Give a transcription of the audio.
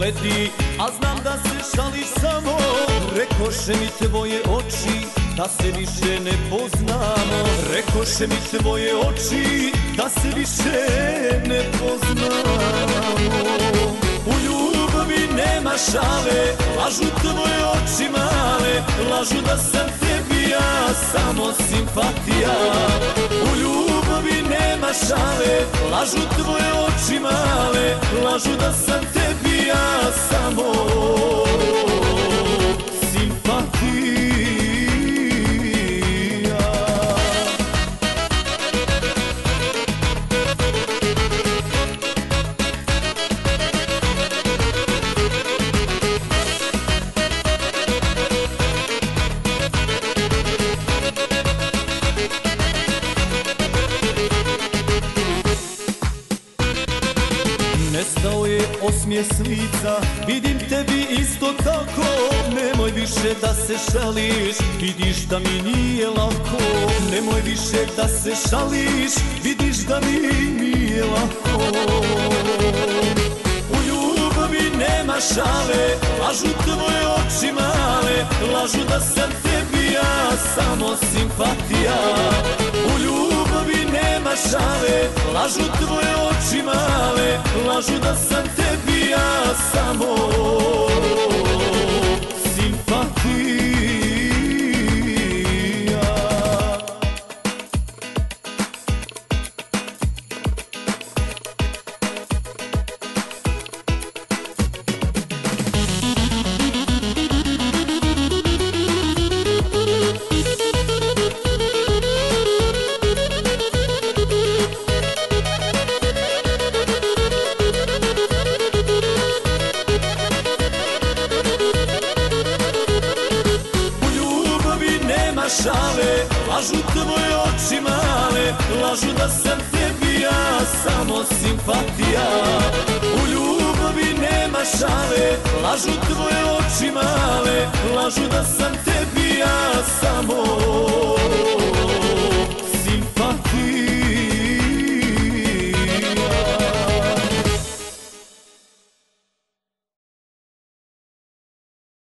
leti, a znam da se šališ samo. Rekoše mi tvoje oči da se više ne poznamo. Rekoše mi tvoje oči da se više ne poznamo. U ljubavi nema šale, lažu tvoje oči male, lažu da sam tebi ja samo simpatija. U ljubavi nema šale, lažu tvoje oči male, lažu da sam tebi ja samo simpatija. Nestao je osmijeh s lica, vidim tebi isto tako. Nemoj više da se šališ, vidiš da mi nije lako. Nemoj više da se šališ, vidiš da mi nije lako. U ljubavi nema šale, lažu tvoje oči male, lažu da sam tebi ja samo simpatija. U ljubavi nema šale, lažu tvoje oči male, lažu da sam tebi ja samo simpatija. Šale, lažu tvoje oči male, lažu da sam tebi ja samo simpatija. U ljubavi nema šale, lažu tvoje oči male, lažu da sam tebi ja samo